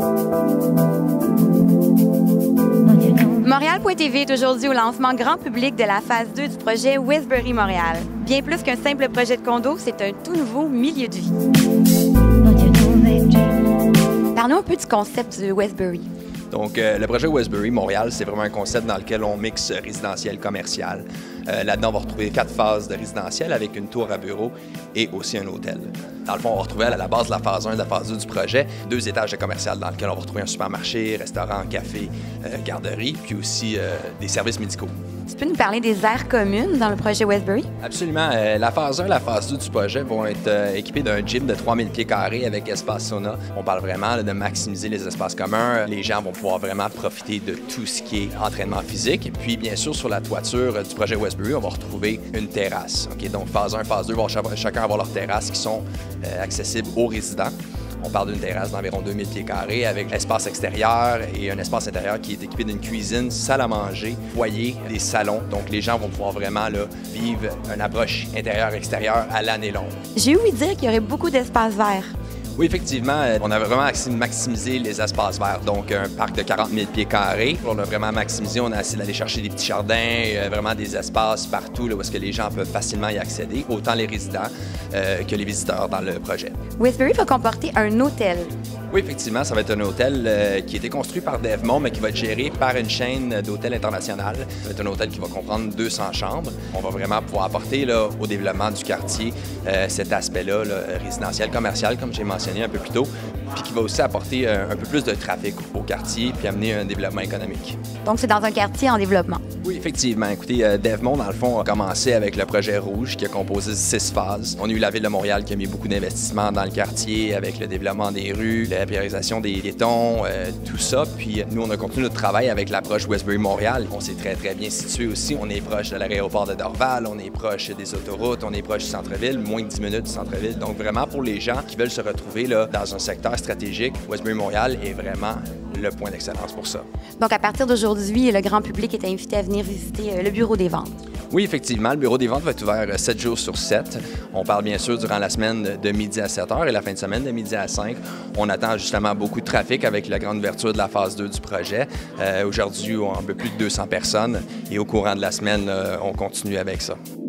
Montréal.tv est aujourd'hui au lancement grand public de la phase 2 du projet Westbury Montréal. Bien plus qu'un simple projet de condo, c'est un tout nouveau milieu de vie. Parlons un peu du concept de Westbury. Donc, le projet Westbury Montréal, c'est vraiment un concept dans lequel on mixe résidentiel, commercial. Là-dedans, on va retrouver 4 phases de résidentiel avec une tour à bureau et aussi un hôtel. Dans le fond, on va retrouver à la base de la phase 1 et de la phase 2 du projet 2 étages de commercial dans lesquels on va retrouver un supermarché, restaurant, café, garderie, puis aussi des services médicaux. Tu peux nous parler des aires communes dans le projet Westbury? Absolument. La phase 1 et la phase 2 du projet vont être équipées d'un gym de 3000 pieds carrés avec espace sauna. On parle vraiment de maximiser les espaces communs. Les gens vont pouvoir vraiment profiter de tout ce qui est entraînement physique. Et puis, bien sûr, sur la toiture du projet Westbury, on va retrouver une terrasse. Okay? Donc, phase 1, phase 2 vont chacun avoir leurs terrasses qui sont accessibles aux résidents. On parle d'une terrasse d'environ 2000 pieds carrés avec espace extérieur et un espace intérieur qui est équipé d'une cuisine, salle à manger, foyer, des salons. Donc, les gens vont pouvoir vraiment là, vivre une approche intérieure-extérieure à l'année longue. J'ai ouï dire qu'il y aurait beaucoup d'espaces verts. Oui, effectivement, on a vraiment maximisé les espaces verts. Donc, un parc de 40 000 pieds carrés. On a vraiment maximisé. On a essayé d'aller chercher des petits jardins, vraiment des espaces partout là, où est-ce que les gens peuvent facilement y accéder, autant les résidents que les visiteurs dans le projet. Westbury va comporter un hôtel. Oui, effectivement, ça va être un hôtel qui a été construit par Devmont, mais qui va être géré par une chaîne d'hôtels internationale. Ça va être un hôtel qui va comprendre 200 chambres. On va vraiment pouvoir apporter là, au développement du quartier cet aspect-là, résidentiel, commercial, comme j'ai mentionné un peu plus tôt, puis qui va aussi apporter un peu plus de trafic au quartier puis amener un développement économique. Donc, c'est dans un quartier en développement. Oui, effectivement. Écoutez, Devmont, dans le fond, a commencé avec le projet Rouge qui a composé 6 phases. On a eu la Ville de Montréal qui a mis beaucoup d'investissements dans le quartier avec le développement des rues, la priorisation des piétons, tout ça. Puis nous, on a continué notre travail avec l'approche Westbury Montréal. On s'est très, très bien situé aussi. On est proche de l'aéroport de Dorval, on est proche des autoroutes, on est proche du centre-ville, moins de 10 minutes du centre-ville. Donc vraiment, pour les gens qui veulent se retrouver là, dans un secteur stratégique, Westbury Montréal est vraiment le point d'excellence pour ça. Donc, à partir d'aujourd'hui, le grand public est invité à venir visiter le bureau des ventes. Oui, effectivement, le bureau des ventes va être ouvert 7 jours sur 7. On parle bien sûr durant la semaine de midi à 7 heures et la fin de semaine de midi à 5. On attend justement beaucoup de trafic avec la grande ouverture de la phase 2 du projet. Aujourd'hui, on a un peu plus de 200 personnes et au courant de la semaine, on continue avec ça.